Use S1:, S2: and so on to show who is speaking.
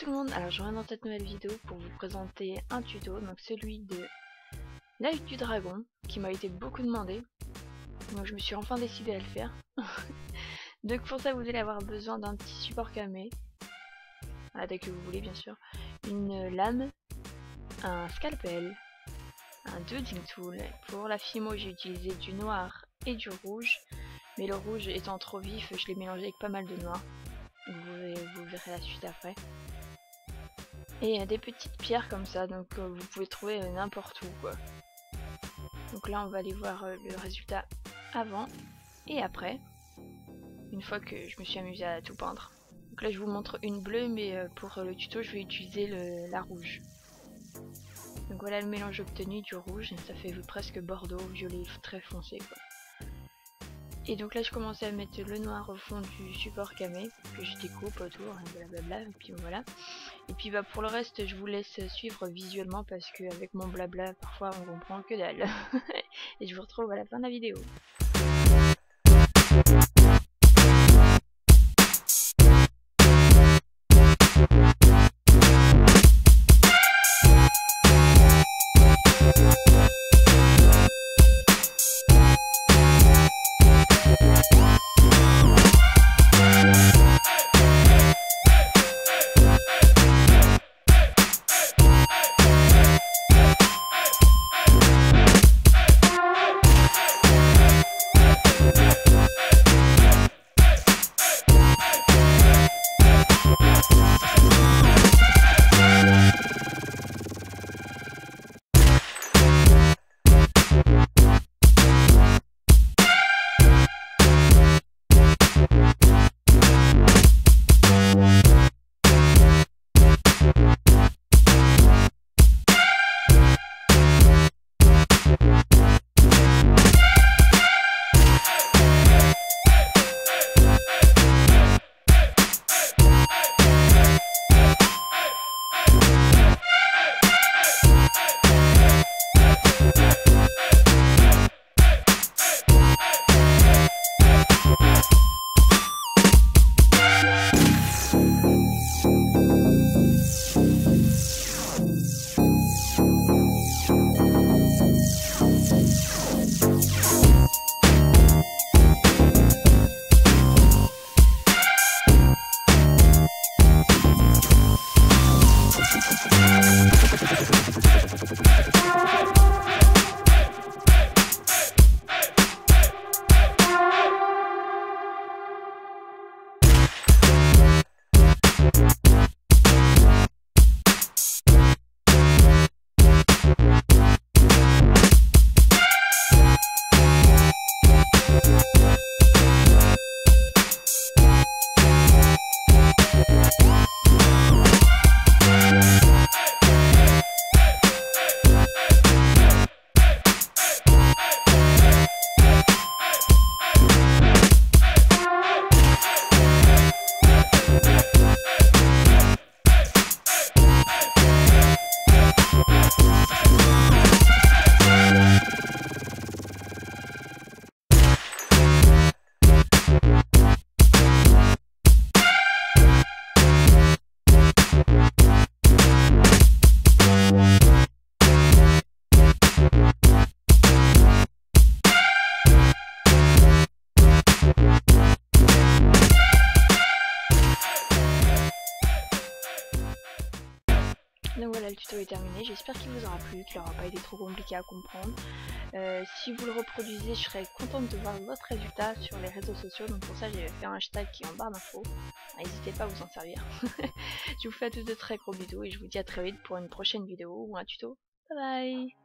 S1: tout le monde, alors je reviens dans cette nouvelle vidéo pour vous présenter un tuto, donc celui de l'œil du dragon, qui m'a été beaucoup demandé, donc je me suis enfin décidé à le faire. Donc pour ça vous allez avoir besoin d'un petit support camé, dès que vous voulez bien sûr, une lame, un scalpel, un dodging tool. Pour la fimo j'ai utilisé du noir et du rouge, mais le rouge étant trop vif je l'ai mélangé avec pas mal de noir, vous verrez la suite après. Et des petites pierres comme ça, donc vous pouvez trouver n'importe où quoi. Donc là on va aller voir le résultat avant et après, une fois que je me suis amusée à tout peindre. Donc là je vous montre une bleue, mais pour le tuto je vais utiliser la rouge. Donc voilà le mélange obtenu du rouge, ça fait presque bordeaux, violet très foncé quoi. Et donc là je commençais à mettre le noir au fond du support camé, que je découpe autour, blablabla, et puis voilà. Et puis bah pour le reste je vous laisse suivre visuellement parce que avec mon blabla parfois on comprend que dalle. Et je vous retrouve à la fin de la vidéo. Donc voilà, le tuto est terminé, j'espère qu'il vous aura plu, qu'il n'aura pas été trop compliqué à comprendre. Si vous le reproduisez, je serais contente de voir votre résultat sur les réseaux sociaux, donc pour ça j'ai fait un hashtag qui est en barre d'infos, n'hésitez pas à vous en servir. Je vous fais à tous de très gros bisous et je vous dis à très vite pour une prochaine vidéo ou un tuto. Bye bye.